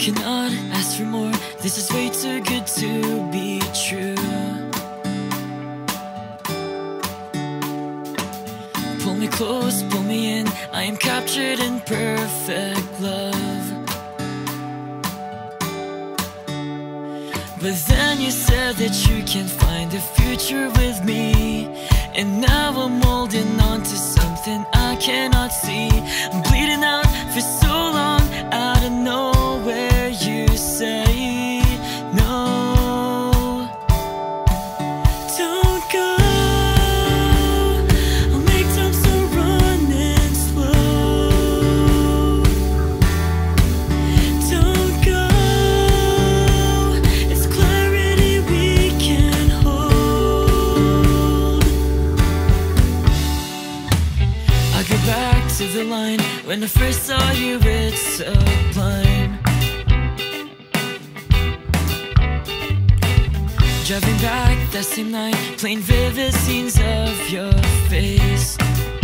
cannot ask for more. This is way too good to be true. Pull me close, pull me in. I am captured in perfect love. But then you said that you can't find a future with me, and now I'm holding on to something I cannot see. I'm bleeding out for so long, out of nowhere you say no. Don't go, I'll make time so running slow. Don't go, it's clarity we can hold. I go back to the line when I first saw you, it's sublime. Driving back that same night, playing vivid scenes of your face.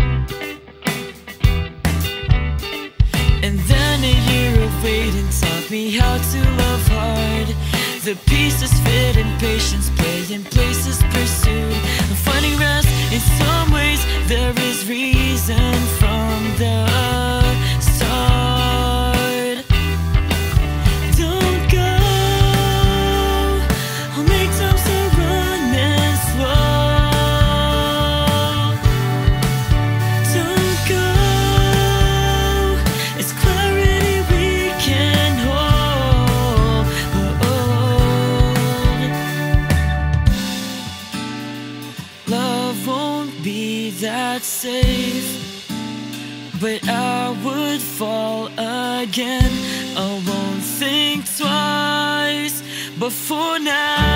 And then a year of waiting taught me how to love hard. The pieces fit in patience, play in places pursued. I'm finding rest in some ways, there is reason from the start. Don't go, I'll make time so running slow. Don't go, it's clarity we can hold. Love won't be that safe, but I would fall again. I won't think twice, but for now